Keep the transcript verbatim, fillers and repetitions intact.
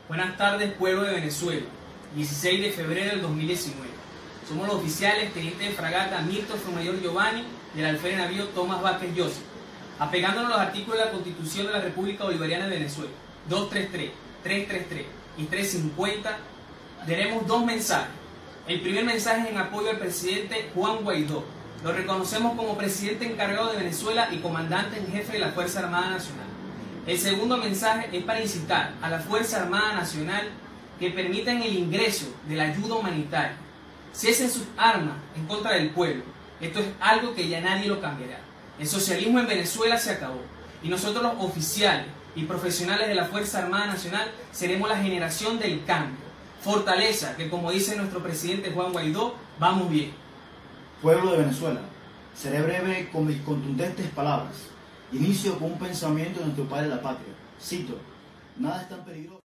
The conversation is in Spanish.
Buenas tardes, pueblo de Venezuela, dieciséis de febrero del dos mil diecinueve. Somos los oficiales teniente de fragata Mirto Mayor Giovanni y el alférez navío Tomás Vázquez Joseph, apegándonos a los artículos de la Constitución de la República Bolivariana de Venezuela, doscientos treinta y tres, trescientos treinta y tres y trescientos cincuenta, daremos dos mensajes. El primer mensaje es en apoyo al presidente Juan Guaidó. Lo reconocemos como presidente encargado de Venezuela y comandante en jefe de la Fuerza Armada Nacional. El segundo mensaje es para incitar a la Fuerza Armada Nacional que permitan el ingreso de la ayuda humanitaria. Cesen sus armas en contra del pueblo. Esto es algo que ya nadie lo cambiará. El socialismo en Venezuela se acabó y nosotros los oficiales y profesionales de la Fuerza Armada Nacional seremos la generación del cambio. Fortaleza, que como dice nuestro presidente Juan Guaidó, vamos bien. Pueblo de Venezuela, seré breve con mis contundentes palabras. Inicio con un pensamiento de nuestro padre de la patria. Cito: nada es tan peligroso.